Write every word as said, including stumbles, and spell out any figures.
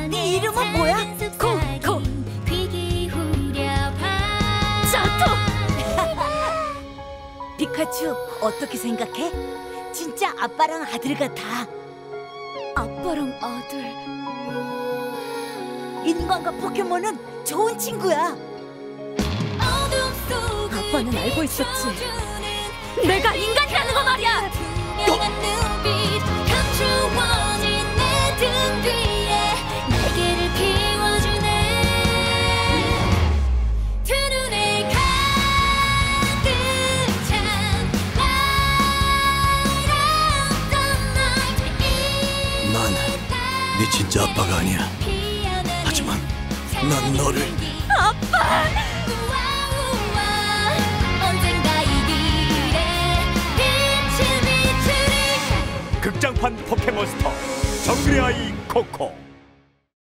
네 이름은 뭐야? 코코 자토. 피카츄, 어떻게 생각해? 진짜 아빠랑 아들 같아. 아빠랑 아들. 인간과 포켓몬은 좋은 친구야. 아빠는 알고 있었지. 내가 인간이라는 거 말이야. 난 네 진짜 아빠가 아니야. 하지만 난 너를. 아빠! 극장판 포켓몬스터 정글의 아이 코코.